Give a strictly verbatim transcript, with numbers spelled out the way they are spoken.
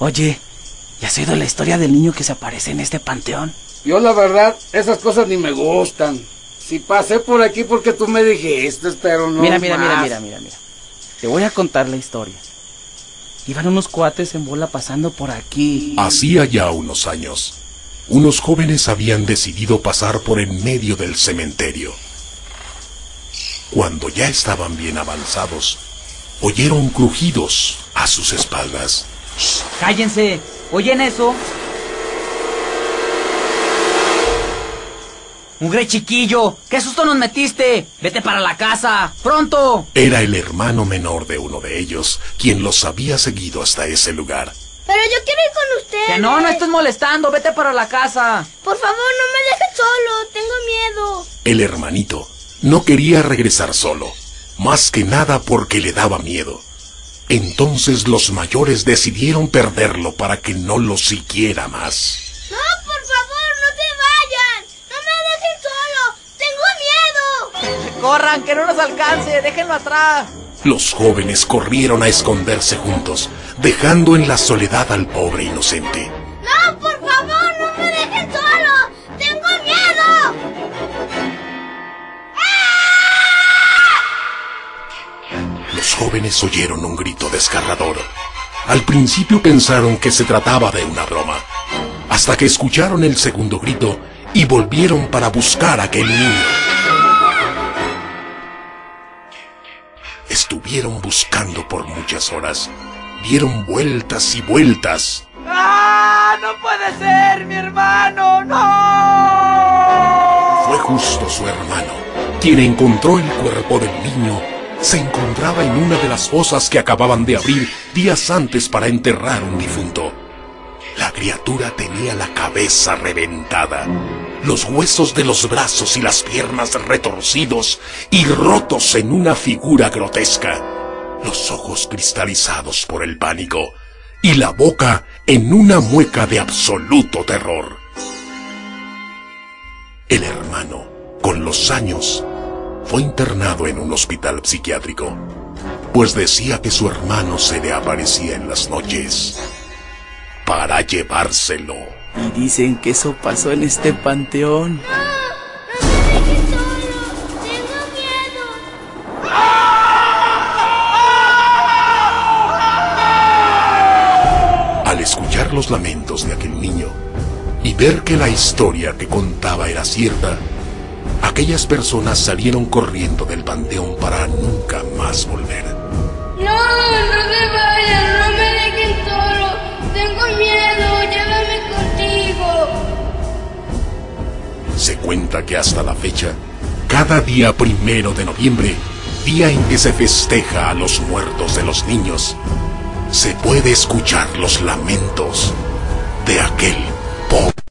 Oye, ¿ya has oído la historia del niño que se aparece en este panteón? Yo la verdad, esas cosas ni me gustan. Si pasé por aquí porque tú me dijiste, pero no Mira, mira, más. mira, mira, mira, mira. Te voy a contar la historia. Iban unos cuates en bola pasando por aquí. Hacía ya unos años, unos jóvenes habían decidido pasar por en medio del cementerio. Cuando ya estaban bien avanzados, oyeron crujidos a sus espaldas. Shh, ¡cállense! ¿Oyen eso? ¡Mugre chiquillo! ¿Qué susto nos metiste? ¡Vete para la casa! ¡Pronto! Era el hermano menor de uno de ellos, quien los había seguido hasta ese lugar. Pero yo quiero ir con ustedes. ¡Que no, no estés molestando! ¡Vete para la casa! Por favor, no me dejes solo. Tengo miedo. El hermanito no quería regresar solo, más que nada porque le daba miedo. Entonces los mayores decidieron perderlo para que no lo siguiera más. No, por favor, no se vayan. No me dejen solo. Tengo miedo. ¡Corran, que no nos alcance! ¡Déjenlo atrás! Los jóvenes corrieron a esconderse juntos, dejando en la soledad al pobre inocente. No, por favor, no me dejen solo. Tengo miedo. Los jóvenes oyeron un grito desgarrador. Al principio pensaron que se trataba de una broma, hasta que escucharon el segundo grito y volvieron para buscar a aquel niño. Estuvieron buscando por muchas horas. Dieron vueltas y vueltas. ¡Ah! ¡No puede ser, mi hermano! ¡No! Fue justo su hermano quien encontró el cuerpo del niño. Se encontraba en una de las fosas que acababan de abrir días antes para enterrar un difunto. La criatura tenía la cabeza reventada, los huesos de los brazos y las piernas retorcidos y rotos en una figura grotesca, los ojos cristalizados por el pánico y la boca en una mueca de absoluto terror. El hermano, con los años, fue internado en un hospital psiquiátrico, pues decía que su hermano se le aparecía en las noches para llevárselo. Y dicen que eso pasó en este panteón. No, no me dejen solo. Tengo miedo. Al escuchar los lamentos de aquel niño y ver que la historia que contaba era cierta, aquellas personas salieron corriendo del panteón para nunca más volver. No, no se vayan. No me dejen solo. Tengo miedo. Llévame contigo. Se cuenta que hasta la fecha, cada día primero de noviembre, día en que se festeja a los muertos de los niños, se puede escuchar los lamentos de aquel pobre